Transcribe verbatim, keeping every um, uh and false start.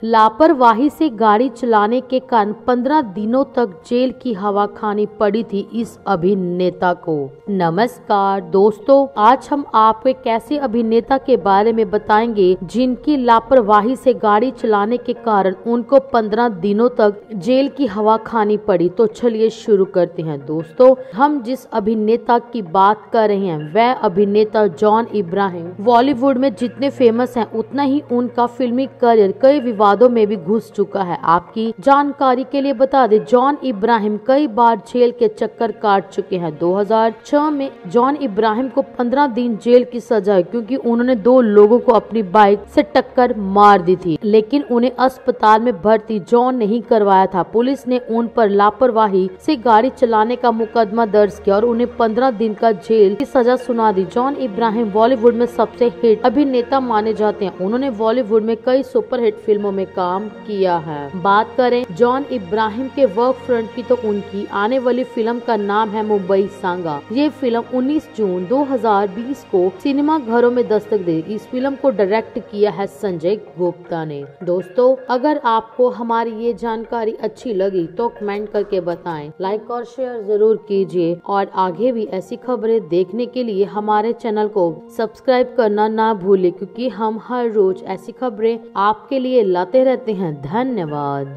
लापरवाही से गाड़ी चलाने के कारण पंद्रह दिनों तक जेल की हवा खानी पड़ी थी इस अभिनेता को। नमस्कार दोस्तों, आज हम आपको एक ऐसे अभिनेता के बारे में बताएंगे जिनकी लापरवाही से गाड़ी चलाने के कारण उनको पंद्रह दिनों तक जेल की हवा खानी पड़ी। तो चलिए शुरू करते हैं। दोस्तों, हम जिस अभिनेता की बात कर रहे हैं वह अभिनेता जॉन इब्राहिम। बॉलीवुड में जितने फेमस हैं उतना ही उनका फिल्मी करियर कई विवादों में भी घुस चुका है। आपकी जानकारी के लिए बता दें, जॉन इब्राहिम कई बार जेल के चक्कर काट चुके हैं। दो हज़ार छह में जॉन इब्राहिम को पंद्रह दिन जेल की सजा है क्योंकि उन्होंने दो लोगों को अपनी बाइक से टक्कर मार दी थी, लेकिन उन्हें अस्पताल में भर्ती जॉन नहीं करवाया था। पुलिस ने उन पर लापरवाही से गाड़ी चलाने का मुकदमा दर्ज किया और उन्हें पंद्रह दिन का जेल की सजा सुना दी। जॉन इब्राहिम बॉलीवुड में सबसे हिट अभिनेता माने जाते हैं। उन्होंने बॉलीवुड में कई सुपरहिट फिल्मों में काम किया है। बात करें जॉन इब्राहिम के वर्क फ्रंट की तो उनकी आने वाली फिल्म का नाम है मुंबई सांगा। ये फिल्म उन्नीस जून दो हज़ार बीस को सिनेमा घरों में दस्तक देगी। इस फिल्म को डायरेक्ट किया है संजय गुप्ता ने। दोस्तों, अगर आपको हमारी ये जानकारी अच्छी लगी तो कमेंट करके बताएं, लाइक और शेयर जरूर कीजिए और आगे भी ऐसी खबरें देखने के लिए हमारे चैनल को सब्सक्राइब करना ना भूलें, क्योंकि हम हर रोज ऐसी खबरें आपके लिए लाते रहते हैं। धन्यवाद।